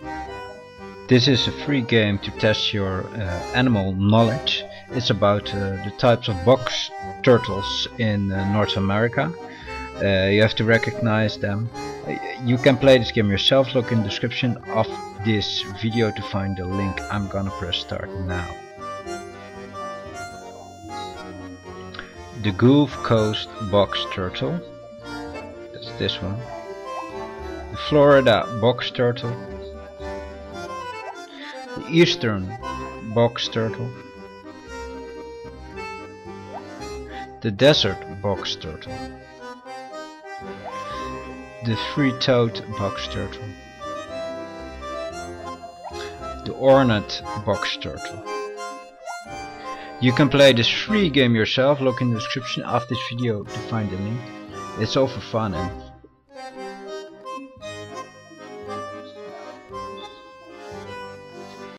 This is a free game to test your animal knowledge. It's about the types of box turtles in North America. You have to recognize them. You can play this game yourself. Look in the description of this video to find the link. I'm gonna press start now. The Gulf Coast box turtle. That's this one. The Florida box turtle. The Eastern box turtle. The desert box turtle. The three-toed box turtle. The Ornate box turtle. You can play this free game yourself. Look in the description of this video to find the link. It's all for fun and